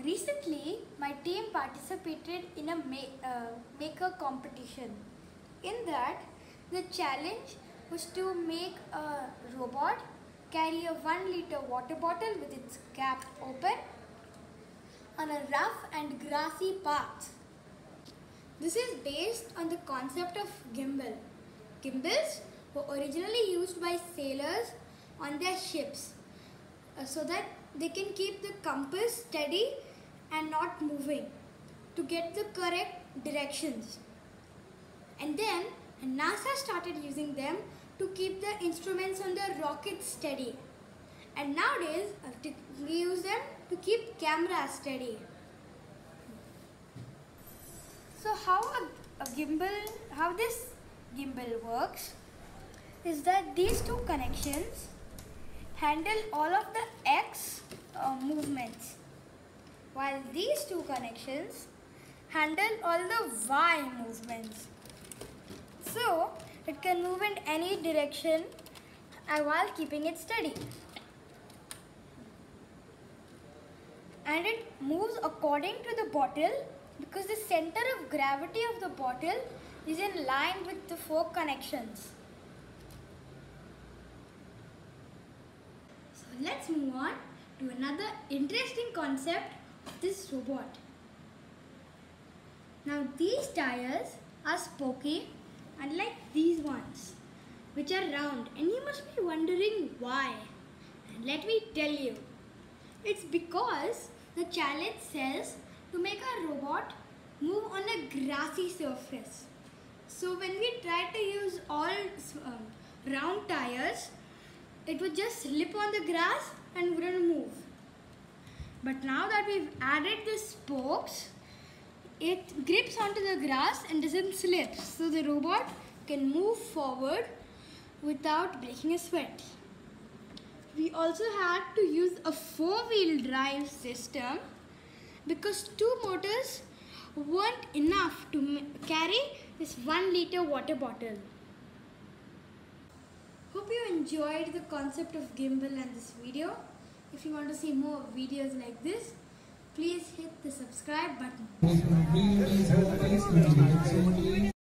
Recently, my team participated in a maker competition. In that, the challenge was to make a robot carry a 1-liter water bottle with its cap open on a rough and grassy path. This is based on the concept of gimbal. Gimbals were originally used by sailors on their ships so that they can keep the compass steady and not moving to get the correct directions. And then NASA started using them to keep the instruments on the rockets steady. And nowadays we use them to keep cameras steady. So how this gimbal works is that these two connections handle all of the X movements, while these two connections handle all the Y movements. So it can move in any direction while keeping it steady. And it moves according to the bottle because the center of gravity of the bottle is in line with the 4 connections. So let's move on to another interesting concept of this robot. Now these tires are spokey, unlike these ones, which are round, and you must be wondering why. And let me tell you, it's because the challenge says to make a robot move on a grassy surface. So when we try to use all round tires, it would just slip on the grass and wouldn't move. But now that we've added the spokes, it grips onto the grass and doesn't slip. So the robot can move forward without breaking a sweat. We also had to use a 4-wheel drive system because 2 motors weren't enough to carry this 1-liter water bottle. Hope you enjoyed the concept of gimbal and this video. If you want to see more videos like this, please hit the subscribe button.